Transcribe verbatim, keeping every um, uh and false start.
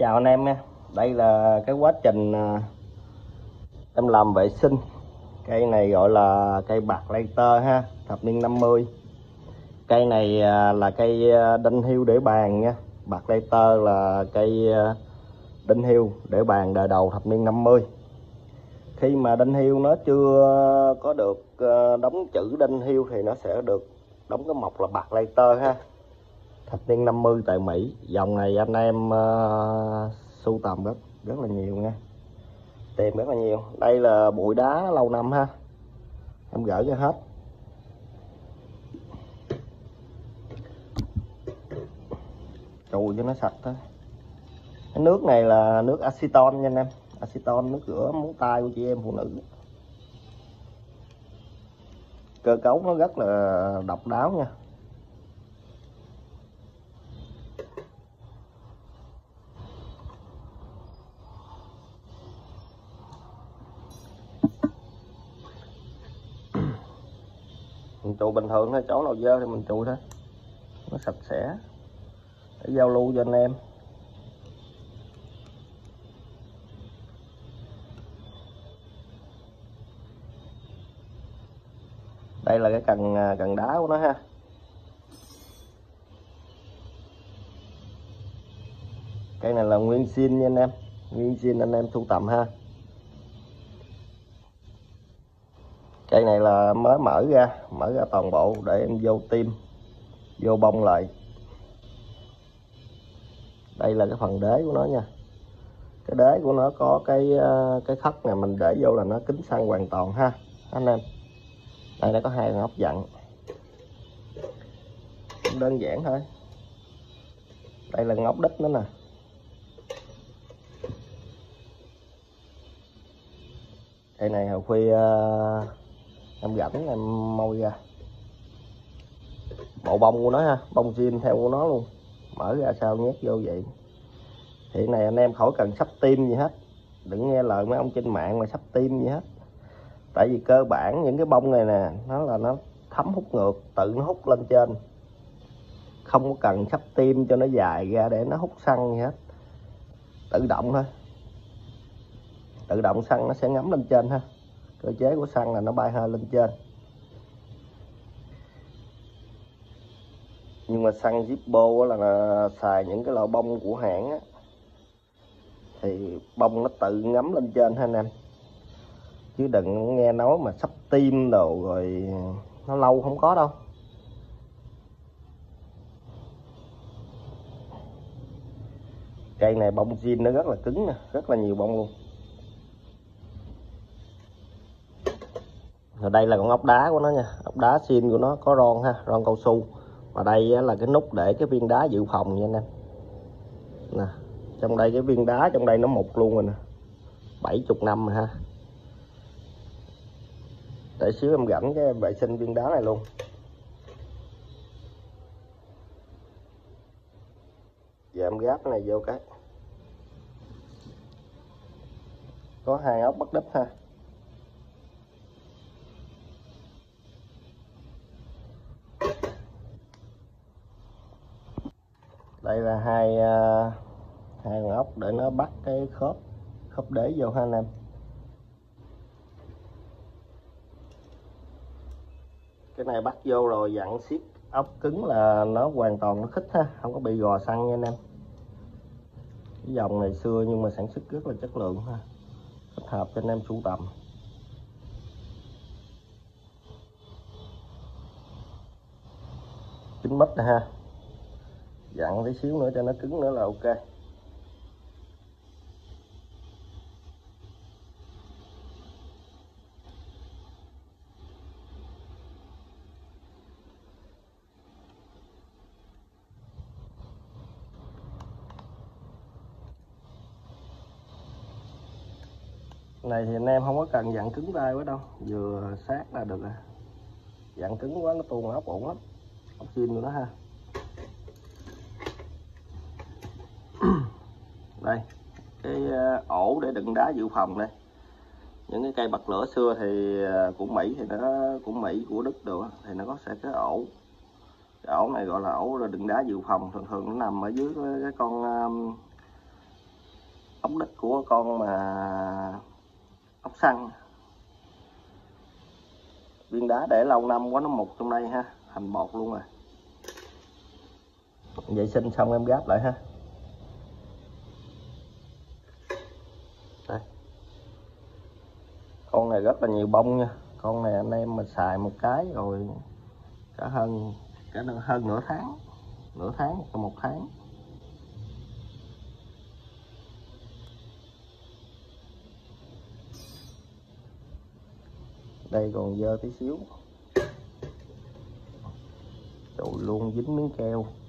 Chào anh em nha. Đây là cái quá trình em làm vệ sinh cây này, gọi là cây bạc later ha, thập niên năm mươi. Cây này là cây đinh hưu để bàn nha. Bạc later là cây đinh hưu để bàn đời đầu thập niên năm mươi. Khi mà đinh hưu nó chưa có được đóng chữ đinh hưu thì nó sẽ được đóng cái mộc là bạc later ha, thập niên năm mươi tại Mỹ. Dòng này anh em uh, sưu tầm rất rất là nhiều nha, tìm rất là nhiều. Đây là bụi đá lâu năm ha, em gỡ ra hết. Chùi cho nó sạch thôi. Cái nước này là nước aceton nha anh em, aceton nước rửa móng tay của chị em phụ nữ. Cơ cấu nó rất là độc đáo nha. Mình chùi bình thường thôi, chỗ nào dơ thì mình chùi thôi, nó sạch sẽ để giao lưu cho anh em. Đây là cái cần cần đá của nó ha. Cây này là nguyên zin nha anh em, nguyên zin anh em thu tầm ha. Cây này là mới mở ra, mở ra toàn bộ để em vô tim, vô bông lại. Đây là cái phần đế của nó nha. Cái đế của nó có cái cái khất này, mình để vô là nó kín xăng hoàn toàn ha anh em. Đây nó có hai ốc dặn, đơn giản thôi. Đây là ngóc đít nữa nè. Cây này hồi khuya em rảnh em môi ra bộ bông của nó ha, bông zin theo của nó luôn, mở ra sao nhét vô vậy. Thì này anh em khỏi cần sắp tim gì hết, đừng nghe lời mấy ông trên mạng mà sắp tim gì hết. Tại vì cơ bản những cái bông này nè, nó là nó thấm hút ngược, tự nó hút lên trên, không có cần sắp tim cho nó dài ra để nó hút xăng gì hết, tự động thôi. Tự động xăng nó sẽ ngấm lên trên ha, cơ chế của xăng là nó bay hơi lên trên. Nhưng mà xăng Zippo là, là xài những cái loại bông của hãng á, thì bông nó tự ngấm lên trên ha anh em, chứ đừng nghe nói mà sắp tim đồ rồi nó lâu, không có đâu. Cây này bông zin nó rất là cứng nè, rất là nhiều bông luôn. Rồi đây là con ốc đá của nó nha, ốc đá zin của nó có ron ha, ron cao su. Và đây là cái nút để cái viên đá dự phòng nha anh em. Nè, trong đây cái viên đá trong đây nó mục luôn rồi nè, bảy mươi năm rồi ha. Để xíu em rảnh cái vệ sinh viên đá này luôn. Giờ em gáp cái này vô cái. Có hai ốc bắt đít ha. Đây là hai uh, hai con ốc để nó bắt cái khớp khớp đế vô ha anh em. Cái này bắt vô rồi dặn siết ốc cứng là nó hoàn toàn nó khít ha, không có bị gò xăng nha anh em. Cái dòng này xưa nhưng mà sản xuất rất là chất lượng ha, thích hợp cho anh em sưu tầm. Chín mít nè ha, dặn tí xíu nữa cho nó cứng nữa là ok. Này thì anh em không có cần dặn cứng tay quá đâu, vừa sát là được rồi. Dặn cứng quá nó tuôn ốc ổn lắm, ốc zin của nó ha. Đây cái ổ để đựng đá dự phòng đây. Những cái cây bật lửa xưa thì của Mỹ thì nó của Mỹ của Đức được thì nó có sẽ cái ổ. Cái ổ này gọi là ổ đựng đá dự phòng, thường thường nó nằm ở dưới cái con ốc đít của con mà ốc săn. Viên đá để lâu năm quá nó mục trong đây ha, thành bột luôn rồi. Vệ sinh xong em gáp lại ha. Đây. Con này rất là nhiều bông nha. Con này anh em mà xài một cái rồi cả hơn cả hơn nửa tháng, nửa tháng hoặc một tháng. Đây còn dơ tí xíu. Trời luôn dính miếng keo.